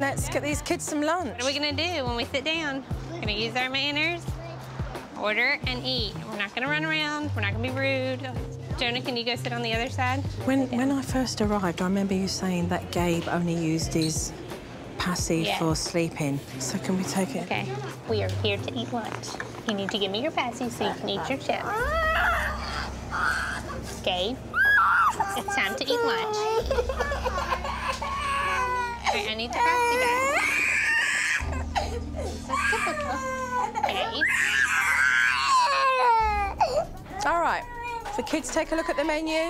let's get these kids some lunch. What are we gonna do when we sit down? We're gonna use our manners, order and eat. We're not gonna run around, we're not gonna be rude. Jonah, can you go sit on the other side? When I first arrived, I remember you saying that Gabe only used his passy for sleeping. So can we take it? Okay, we are here to eat lunch. You need to give me your passy so you can eat your chips. Gabe, it's time to eat lunch. Okay, I need the passy back. This is typical. Gabe. All right, the kids take a look at the menu. Here.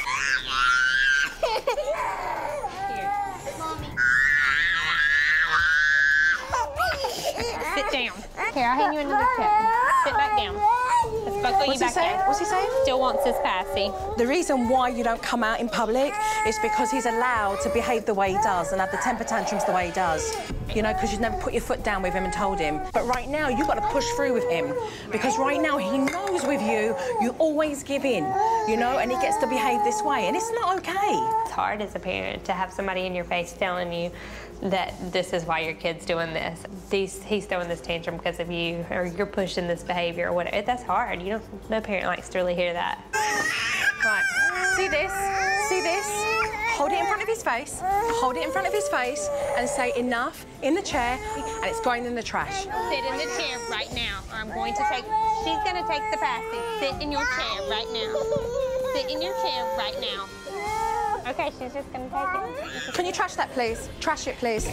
Sit down. Here, I'll hand you another chip. Sit back down. Let's buckle you back down. What's he saying? Still wants his passy. The reason why you don't come out in public is because he's allowed to behave the way he does and have the temper tantrums the way he does. You know, because you've never put your foot down with him and told him. But right now, you've got to push through with him. Because right now, he knows with you, you always give in, you know, and he gets to behave this way. And it's not okay. It's hard as a parent to have somebody in your face telling you that this is why your kid's doing this. He's throwing this tantrum because of you, or you're pushing this behavior or whatever. That's hard. You don't, no parent likes to really hear that. Right, see this? See this? Hold it in front of his face. Hold it in front of his face and say enough in the chair, and it's going in the trash. Sit in the chair right now, or I'm going to take, she's going to take the passy. Sit in your chair right now. Sit in your chair right now. Okay, she's just going to take it. Can you trash that, please? Trash it, please.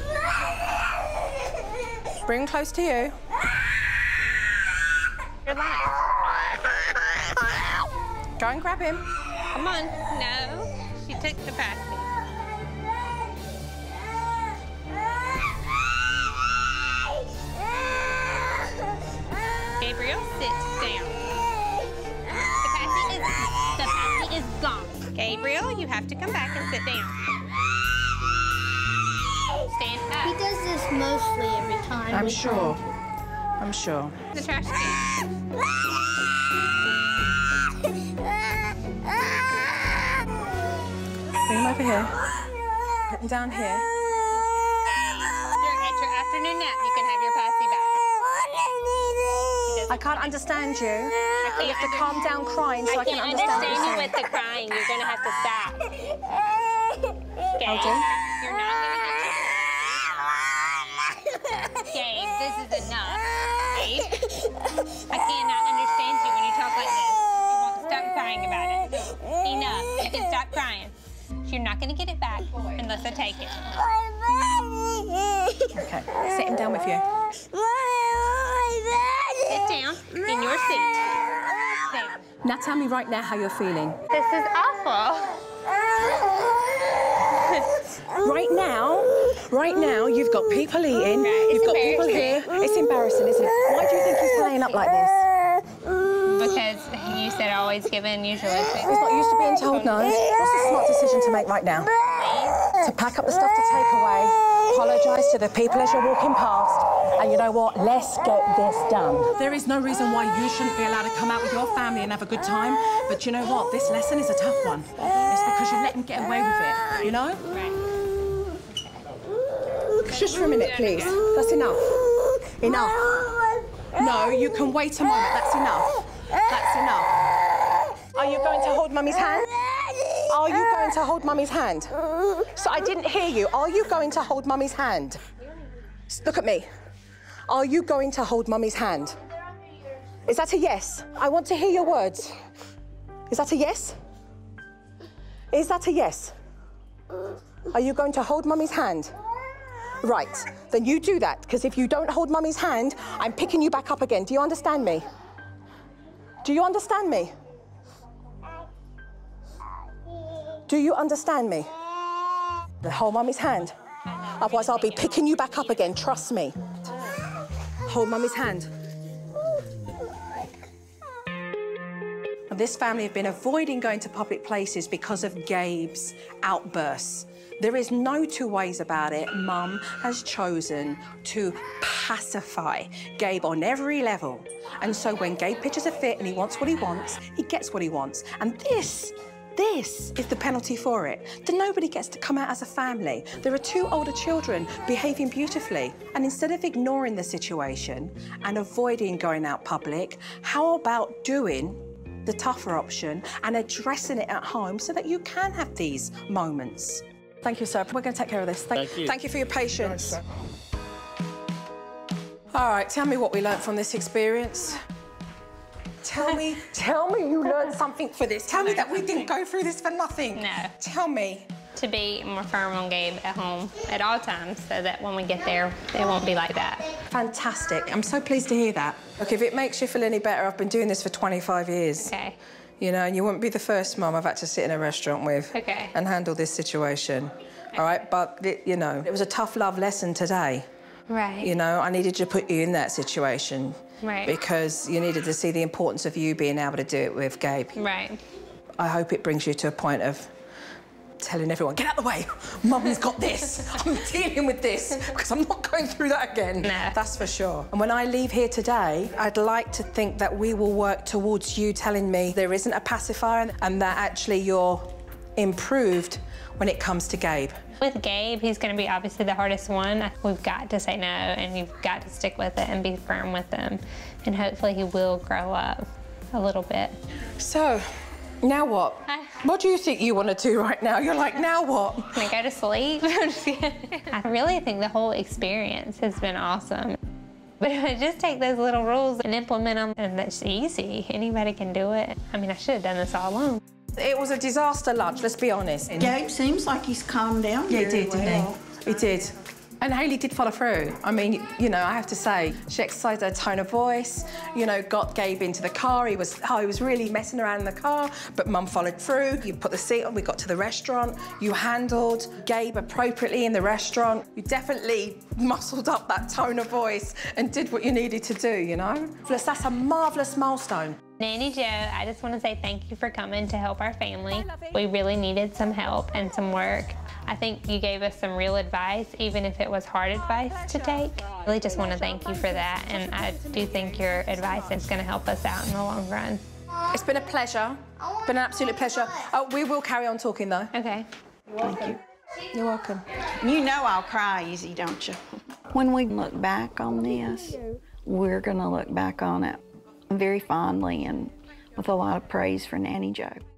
Bring him close to you. Your lunch. Go and grab him. Come on. No. She took the passy. Gabriel, sit down. The passy is gone. Gabriel, you have to come back and sit down. Stand up. He does this mostly every time. I'm sure. I'm sure. The trash can. Bring him over here. Put him down here. At your afternoon nap, you can have your passy back. I can't understand you. You have to calm down crying so I can understand you what you're with the crying. You're going to have to stop. Gabe, you're not going to get Gabe, this is enough. Gabe, I cannot understand you when you talk like this. You won't stop crying about it. Enough. You can stop crying. You're not going to get it back unless I take it. Okay, sit him down with you. Sit down in your seat. Down. Now tell me right now how you're feeling. This is awful. Right now, you've got people eating, you've got people here. It's embarrassing, isn't it? Why do you think he's playing up like this? Because you said always give in, usually. He's not used to being told no. What's the smart decision to make right now? To pack up the stuff to take away, apologise to the people as you're walking past, and you know what? Let's get this done. There is no reason why you shouldn't be allowed to come out with your family and have a good time, but you know what? This lesson is a tough one. It's because you let him get away with it, you know? Right. Just for a minute, please. That's enough. Enough. No, you can wait a moment. That's enough. That's enough. Are you going to hold Mummy's hand? Are you going to hold Mummy's hand? So I didn't hear you. Are you going to hold Mummy's hand? Look at me. Are you going to hold Mummy's hand? Is that a yes? I want to hear your words. Is that a yes? Is that a yes? Are you going to hold Mummy's hand? Right, then you do that, because if you don't hold Mummy's hand, I'm picking you back up again. Do you understand me? Do you understand me? Do you understand me? Hold Mummy's hand. Otherwise, I'll be picking you back up again, trust me. Hold Mummy's hand. This family have been avoiding going to public places because of Gabe's outbursts. There is no two ways about it. Mum has chosen to pacify Gabe on every level. And so when Gabe pitches a fit and he wants what he wants, he gets what he wants. And this This is the penalty for it. That nobody gets to come out as a family. There are 2 older children behaving beautifully. And instead of ignoring the situation and avoiding going out public, how about doing the tougher option and addressing it at home so that you can have these moments? Thank you, sir. We're going to take care of this. Thank you. Thank you for your patience. Thanks, all right, tell me what we learned from this experience. Tell me you learned something for this. Tell me that we didn't go through this for nothing. No. Tell me. To be more firm on Gabe at home at all times so that when we get there, it won't be like that. Fantastic. I'm so pleased to hear that. Look, if it makes you feel any better, I've been doing this for 25 years. Okay. You know, and you wouldn't be the first mum I've had to sit in a restaurant with and handle this situation. Okay. All right, but, you know, it was a tough love lesson today. Right. You know, I needed to put you in that situation. Right. Because you needed to see the importance of you being able to do it with Gabe. Right. I hope it brings you to a point of telling everyone, get out of the way, Mummy's got this. I'm dealing with this, because I'm not going through that again. No. That's for sure. And when I leave here today, I'd like to think that we will work towards you telling me there isn't a pacifier and that actually you're improved when it comes to Gabe. With Gabe, he's going to be obviously the hardest one. We've got to say no, and you've got to stick with it and be firm with him. And hopefully he will grow up a little bit. So, now what? What do you think you want to do right now? You're like, now what? Can I go to sleep? I'm just kidding. I really think the whole experience has been awesome. But if I just take those little rules and implement them, and that's easy. Anybody can do it. I mean, I should have done this all along. It was a disaster lunch, let's be honest. Gabe seems like he's calmed down. Yeah, he did, well. didn't he? He did. And Hayley did follow through. I mean, you know, I have to say, she exercised her tone of voice, you know, got Gabe into the car. He was really messing around in the car, but Mum followed through. You put the seat on, we got to the restaurant. You handled Gabe appropriately in the restaurant. You definitely muscled up that tone of voice and did what you needed to do, you know? That's a marvellous milestone. Nanny Joe, I just want to say thank you for coming to help our family. We really needed some help and some work. I think you gave us some real advice, even if it was hard advice to take. I really just want to thank you for that, and I do think your advice is going to help us out in the long run. It's been a pleasure. Been an absolute pleasure. We will carry on talking, though. Okay. Thank you. You're welcome. You know I'll cry easy, don't you? When we look back on this, we're going to look back on it very fondly and with a lot of praise for Nanny Joe.